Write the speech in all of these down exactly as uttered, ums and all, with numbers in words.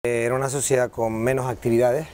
Era una sociedad con menos actividades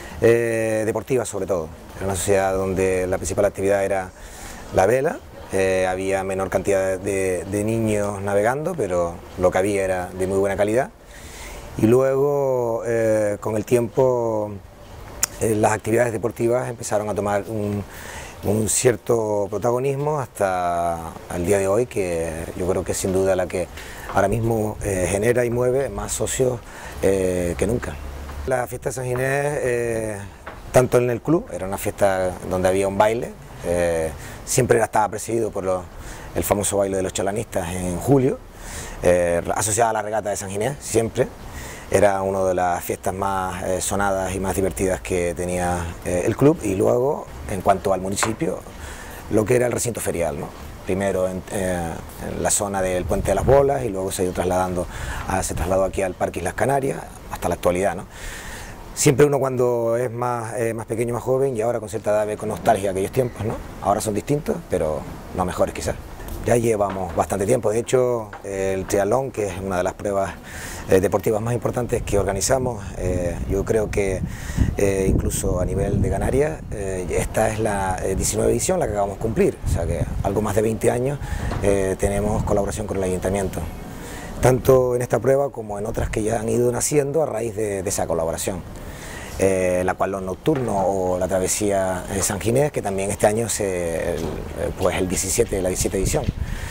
eh, deportivas sobre todo. Era una sociedad donde la principal actividad era la vela, eh, había menor cantidad de, de niños navegando, pero lo que había era de muy buena calidad. Y luego, eh, con el tiempo, eh, las actividades deportivas empezaron a tomar un, un cierto protagonismo hasta el día de hoy, que yo creo que es sin duda la que ahora mismo eh, genera y mueve más socios eh, que nunca. La fiesta de San Ginés, eh, tanto en el club, era una fiesta donde había un baile, eh, siempre estaba presidido por los, el famoso baile de los chalanistas en julio, eh, asociada a la regata de San Ginés, siempre. Era una de las fiestas más eh, sonadas y más divertidas que tenía eh, el club. Y luego, en cuanto al municipio, lo que era el recinto ferial, ¿no? Primero en, eh, en la zona del Puente de las Bolas y luego se ha ido trasladando, a, se trasladó aquí al Parque Islas Canarias hasta la actualidad, ¿no? Siempre uno cuando es más, eh, más pequeño, más joven, y ahora con cierta edad ve con nostalgia aquellos tiempos, ¿no? Ahora son distintos, pero no mejores quizás. Ya llevamos bastante tiempo, de hecho el triatlón, que es una de las pruebas eh, deportivas más importantes que organizamos, eh, yo creo que eh, incluso a nivel de Canarias, eh, esta es la eh, diecinueva edición, la que acabamos de cumplir, o sea que algo más de veinte años eh, tenemos colaboración con el Ayuntamiento, tanto en esta prueba como en otras que ya han ido naciendo a raíz de, de esa colaboración. Eh, la Cuatlón Nocturno o la Travesía de San Ginés, que también este año es el, pues el diecisiete, la diecisiete edición,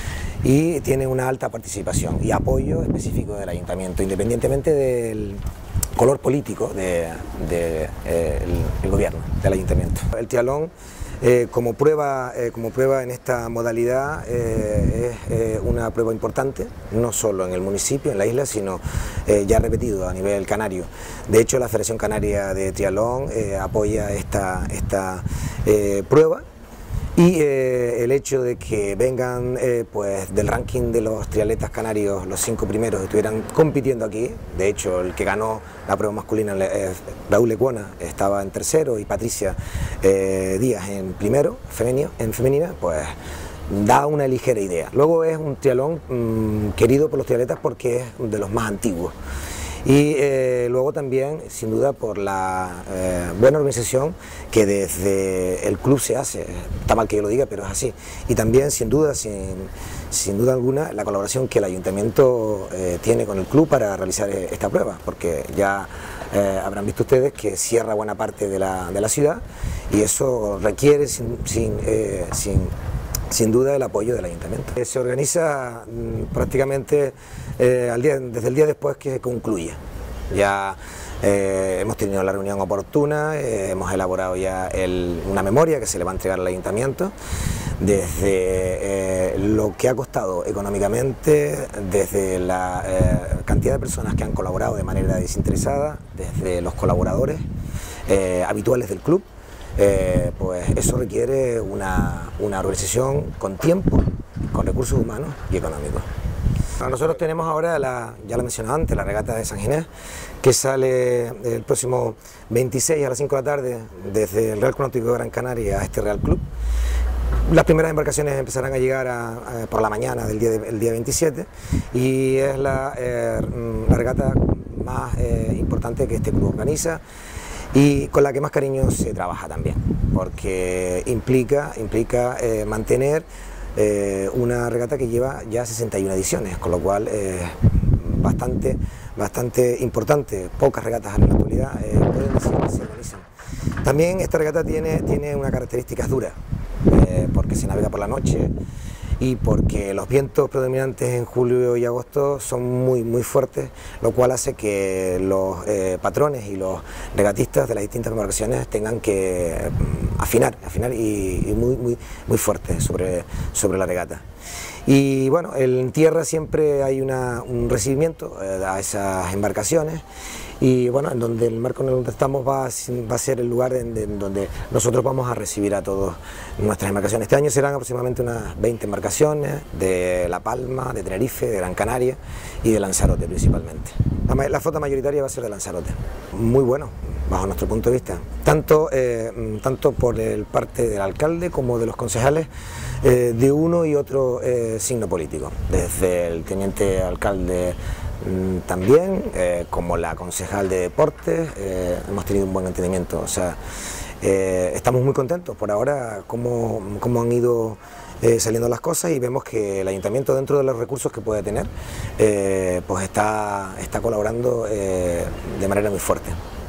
y tiene una alta participación y apoyo específico del Ayuntamiento, independientemente del color político del de, eh, el, el gobierno, del Ayuntamiento. El triatlón, eh, como, prueba, eh, como prueba en esta modalidad, eh, es eh, una prueba importante, no solo en el municipio, en la isla, sino eh, ya repetido a nivel canario. De hecho, la Federación Canaria de Triatlón eh, apoya esta, esta eh, prueba, y eh, el hecho de que vengan eh, pues del ranking de los triatletas canarios, los cinco primeros estuvieran compitiendo aquí. De hecho, el que ganó la prueba masculina, eh, Raúl Lecuona, estaba en tercero y Patricia eh, Díaz en primero, femenino, en femenina, pues da una ligera idea. Luego es un triatlón mmm, querido por los triatletas porque es de los más antiguos. Y eh, luego también, sin duda, por la eh, buena organización que desde el club se hace, está mal que yo lo diga, pero es así. Y también, sin duda, sin, sin duda alguna, la colaboración que el Ayuntamiento eh, tiene con el club para realizar esta prueba, porque ya eh, habrán visto ustedes que cierra buena parte de la, de la ciudad, y eso requiere sin, sin, eh, sin sin duda el apoyo del Ayuntamiento. Se organiza mmm, prácticamente eh, al día, desde el día después que concluye. Ya eh, hemos tenido la reunión oportuna, eh, hemos elaborado ya el, una memoria que se le va a entregar al Ayuntamiento, desde eh, lo que ha costado económicamente, desde la eh, cantidad de personas que han colaborado de manera desinteresada, desde los colaboradores eh, habituales del club. Eh, pues eso requiere una, una organización con tiempo, con recursos humanos y económicos. Nosotros tenemos ahora, la, ya lo mencionaba antes, la regata de San Ginés, que sale el próximo veintiséis a las cinco de la tarde desde el Real Club Náutico de Gran Canaria a este Real Club. Las primeras embarcaciones empezarán a llegar a, a, por la mañana del día, de, el día veintisiete, y es la, eh, la regata más eh, importante que este club organiza, y con la que más cariño se trabaja también, porque implica, implica eh, mantener eh, una regata que lleva ya sesenta y una ediciones, con lo cual es eh, bastante, bastante importante. Pocas regatas en la actualidad eh, pueden decir que se organizan. También esta regata tiene, tiene unas características duras, eh, porque se navega por la noche y porque los vientos predominantes en julio y agosto son muy muy fuertes, lo cual hace que los eh, patrones y los regatistas de las distintas embarcaciones tengan que eh, afinar, afinar y, y muy, muy, muy fuerte sobre, sobre la regata. Y bueno, en tierra siempre hay una, un recibimiento eh, a esas embarcaciones, y bueno, en donde el marco en el que estamos va, va a ser el lugar en, en donde nosotros vamos a recibir a todas nuestras embarcaciones. Este año serán aproximadamente unas veinte embarcaciones de La Palma, de Tenerife, de Gran Canaria y de Lanzarote principalmente. La, la flota mayoritaria va a ser de Lanzarote. Muy bueno, bajo nuestro punto de vista, tanto, eh, tanto por el parte del alcalde como de los concejales eh, de uno y otro eh, signo político, desde el teniente alcalde mm, también, eh, como la concejal de deportes, eh, hemos tenido un buen entendimiento. O sea, eh, estamos muy contentos por ahora cómo, cómo han ido eh, saliendo las cosas, y vemos que el ayuntamiento, dentro de los recursos que puede tener, eh, pues está, está colaborando eh, de manera muy fuerte.